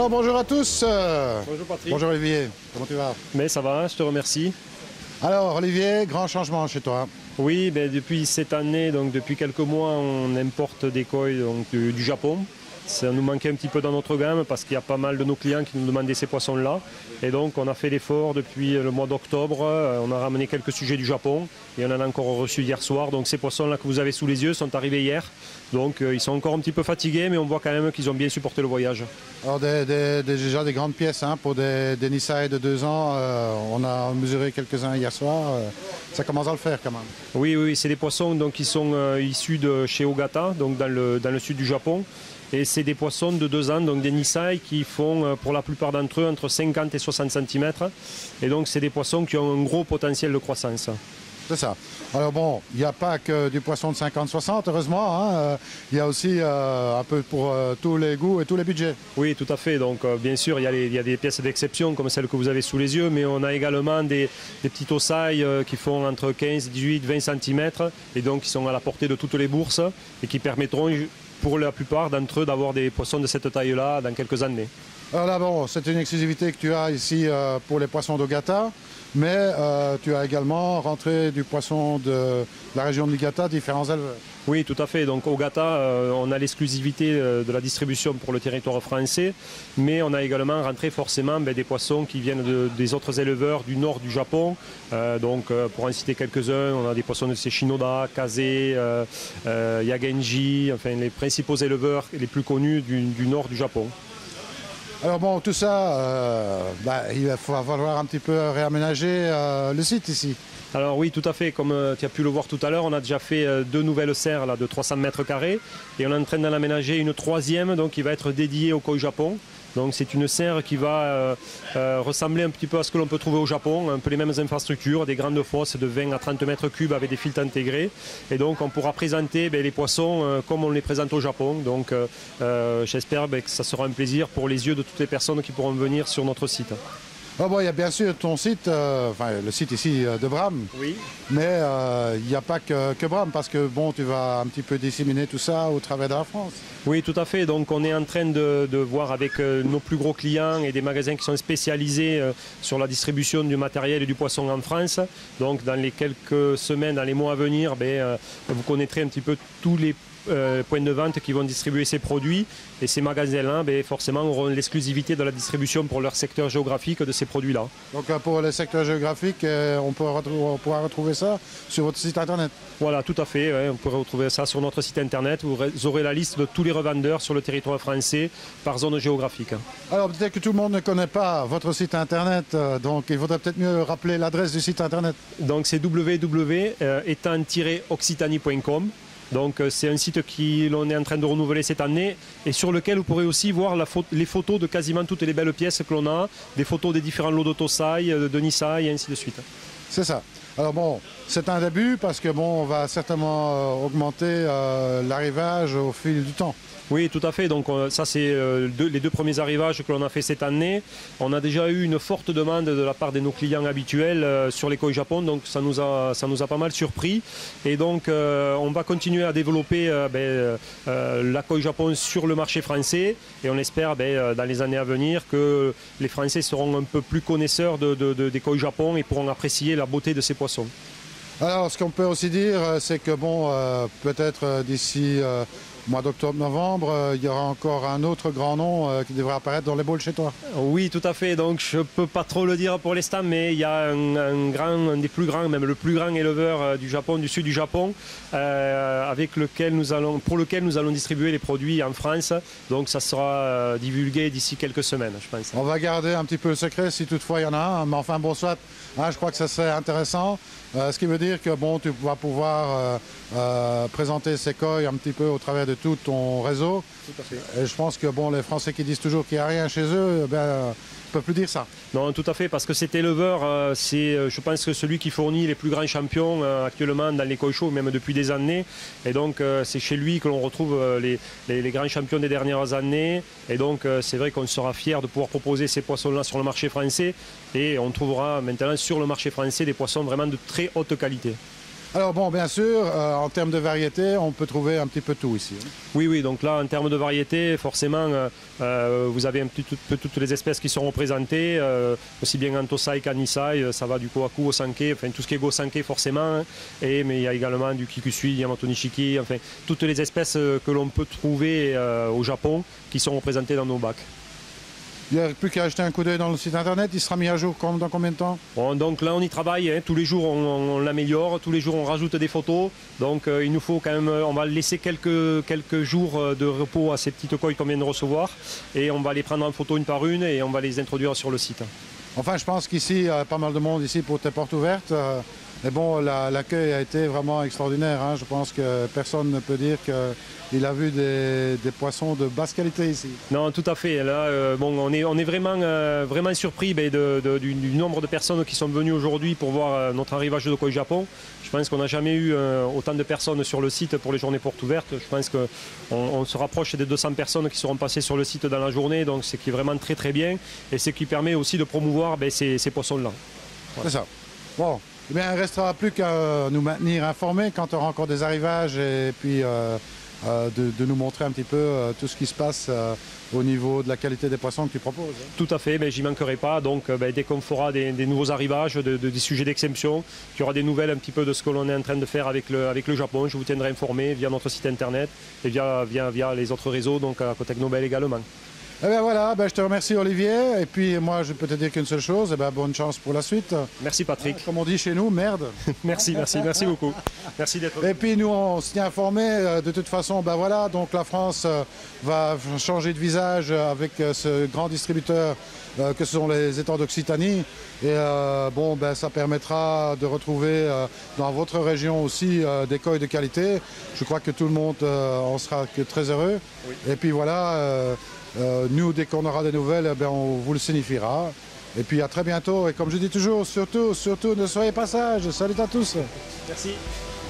Alors bonjour à tous. Bonjour Patrick. Bonjour Olivier, comment tu vas? Mais ça va, je te remercie. Alors Olivier, grand changement chez toi. Oui, depuis cette année, donc depuis quelques mois, on importe des koi du Japon. Ça nous manquait un petit peu dans notre gamme parce qu'il y a pas mal de nos clients qui nous demandaient ces poissons-là. Et donc on a fait l'effort depuis le mois d'octobre. On a ramené quelques sujets du Japon et on en a encore reçu hier soir. Donc ces poissons-là que vous avez sous les yeux sont arrivés hier. Donc ils sont encore un petit peu fatigués, mais on voit quand même qu'ils ont bien supporté le voyage. Alors déjà des grandes pièces hein, pour des Nisai de 2 ans. On a mesuré quelques-uns hier soir. Ça commence à le faire quand même. Oui, c'est des poissons donc, qui sont issus de chez Ogata, donc dans le sud du Japon. Et c'est des poissons de 2 ans, donc des Nisai qui font pour la plupart d'entre eux entre 50 et 60 cm. Et donc c'est des poissons qui ont un gros potentiel de croissance. C'est ça. Alors bon, il n'y a pas que du poisson de 50-60, heureusement. Hein. Il y a aussi un peu pour tous les goûts et tous les budgets. Oui, tout à fait. Donc bien sûr, il y a des pièces d'exception comme celles que vous avez sous les yeux, mais on a également des petits ossailles qui font entre 15, 18, 20 cm et donc qui sont à la portée de toutes les bourses et qui permettront pour la plupart d'entre eux d'avoir des poissons de cette taille-là dans quelques années. Alors là, bon, c'est une exclusivité que tu as ici pour les poissons d'Ogata, mais tu as également rentré du poisson de la région de Niigata, différents éleveurs. Oui, tout à fait. Donc Ogata, on a l'exclusivité de la distribution pour le territoire français, mais on a également rentré forcément des poissons qui viennent des autres éleveurs du nord du Japon. Pour en citer quelques-uns, on a des poissons de Shinoda, Kaze, Yagenji, enfin les principaux éleveurs les plus connus du nord du Japon. Alors bon, tout ça, il va falloir un petit peu réaménager le site ici. Alors oui, tout à fait. Comme tu as pu le voir tout à l'heure, on a déjà fait 2 nouvelles serres là, de 300 mètres carrés et on est en train d'en aménager une 3e donc, qui va être dédiée au koi Japon. Donc c'est une serre qui va ressembler un petit peu à ce que l'on peut trouver au Japon, un peu les mêmes infrastructures, des grandes fosses de 20 à 30 mètres cubes avec des filtres intégrés. Et donc on pourra présenter les poissons comme on les présente au Japon. Donc j'espère que ça sera un plaisir pour les yeux de toutes les personnes qui pourront venir sur notre site. Oh bon, il y a bien sûr ton site, le site ici de Bram, oui. Mais il n'y a pas que Bram parce que bon, tu vas un petit peu disséminer tout ça au travers de la France. Oui, tout à fait. Donc on est en train de voir avec nos plus gros clients et des magasins qui sont spécialisés sur la distribution du matériel et du poisson en France. Donc dans les quelques semaines, dans les mois à venir, vous connaîtrez un petit peu tous les points de vente qui vont distribuer ces produits et ces magasins-là forcément auront l'exclusivité de la distribution pour leur secteur géographique de ces produits-là. Donc pour le secteur géographique, on pourra retrouver ça sur votre site internet? Voilà, tout à fait, ouais, on pourrait retrouver ça sur notre site internet. Vous aurez la liste de tous les revendeurs sur le territoire français par zone géographique. Alors peut-être que tout le monde ne connaît pas votre site internet, donc il faudrait peut-être mieux rappeler l'adresse du site internet. Donc c'est www.etan-occitanie.com. Donc c'est un site l'on est en train de renouveler cette année et sur lequel vous pourrez aussi voir les photos de quasiment toutes les belles pièces que l'on a, des photos des différents lots de Tosai, de Nisai et ainsi de suite. C'est ça. Alors bon, c'est un début parce que bon, on va certainement augmenter l'arrivage au fil du temps. Oui, tout à fait. Donc ça, c'est les 2 premiers arrivages que l'on a fait cette année. On a déjà eu une forte demande de la part de nos clients habituels sur les koi Japon, donc ça nous a pas mal surpris. Et donc on va continuer à développer la koi Japon sur le marché français et on espère dans les années à venir que les Français seront un peu plus connaisseurs des koi Japon et pourront apprécier la beauté de ces poissons. Alors ce qu'on peut aussi dire, c'est que bon, peut-être d'ici mois d'octobre-novembre, il y aura encore un autre grand nom qui devrait apparaître dans les bowls chez toi. Oui, tout à fait. Donc je ne peux pas trop le dire pour l'instant, mais il y a un des plus grands, même le plus grand éleveur du Japon, du sud du Japon, pour lequel nous allons distribuer les produits en France. Donc ça sera divulgué d'ici quelques semaines, je pense. On va garder un petit peu le secret si toutefois il y en a un, mais enfin bon, soit, je crois que ça serait intéressant. Ce qui veut dire que bon, tu vas pouvoir présenter ces koi un petit peu au travers de tout ton réseau. Tout à fait. Et je pense que bon, les Français qui disent toujours qu'il n'y a rien chez eux, ne peuvent plus dire ça. Non, tout à fait, parce que cet éleveur, c'est, je pense, que celui qui fournit les plus grands champions actuellement dans les koi shows, même depuis des années. Et donc, c'est chez lui que l'on retrouve les grands champions des dernières années. Et donc, c'est vrai qu'on sera fiers de pouvoir proposer ces poissons-là sur le marché français. Et on trouvera maintenant sur le marché français des poissons vraiment de très haute qualité. Alors bon, bien sûr, en termes de variété, on peut trouver un petit peu tout ici. Oui, oui, donc là, en termes de variété, forcément, vous avez un petit peu toutes les espèces qui sont représentées, aussi bien Antosai qu'Anisai, ça va du Kohaku au Sankei, enfin tout ce qui est Go Sankei forcément, mais il y a également du Kikusui, Yamato Nishiki, enfin toutes les espèces que l'on peut trouver au Japon qui sont représentées dans nos bacs. Il n'y a plus qu'à jeter un coup d'œil dans le site internet, il sera mis à jour dans combien de temps? Bon, donc là on y travaille, hein. Tous les jours on l'améliore, tous les jours on rajoute des photos, donc il nous faut quand même, on va laisser quelques jours de repos à ces petites koi qu'on vient de recevoir et on va les prendre en photo une par une et on va les introduire sur le site. Enfin, je pense qu'ici, il y a pas mal de monde ici pour tes portes ouvertes. Mais bon, l'accueil a été vraiment extraordinaire. Hein. Je pense que personne ne peut dire qu'il a vu des poissons de basse qualité ici. Non, tout à fait. Là, bon, on est vraiment surpris du nombre de personnes qui sont venues aujourd'hui pour voir notre arrivage de Koi Japon. Je pense qu'on n'a jamais eu autant de personnes sur le site pour les journées portes ouvertes. Je pense qu'on se rapproche des 200 personnes qui seront passées sur le site dans la journée, donc ce qui est vraiment très très bien et ce qui permet aussi de promouvoir ces poissons-là. Voilà. C'est ça. Bon. Eh bien, il ne restera plus qu'à nous maintenir informés quand on aura encore des arrivages et puis de nous montrer un petit peu tout ce qui se passe au niveau de la qualité des poissons que tu proposes. Tout à fait, mais j'y manquerai pas. Donc dès qu'on fera des nouveaux arrivages, des sujets d'exception, qu'il y aura des nouvelles un petit peu de ce que l'on est en train de faire avec le Japon, je vous tiendrai informé via notre site internet et via les autres réseaux, donc à Contact Nobel également. Eh bien voilà, je te remercie Olivier, et puis moi je peux te dire qu'une seule chose, bonne chance pour la suite. Merci Patrick. Comme on dit chez nous, merde. Merci beaucoup. Merci d'être venu. Et puis nous on se tient informés, de toute façon, voilà, donc la France va changer de visage avec ce grand distributeur que sont les États d'Occitanie. Et ça permettra de retrouver dans votre région aussi des koi de qualité. Je crois que tout le monde en sera très heureux. Oui. Et puis voilà. Nous, dès qu'on aura des nouvelles, on vous le signifiera. Et puis à très bientôt. Et comme je dis toujours, surtout, ne soyez pas sages. Salut à tous. Merci.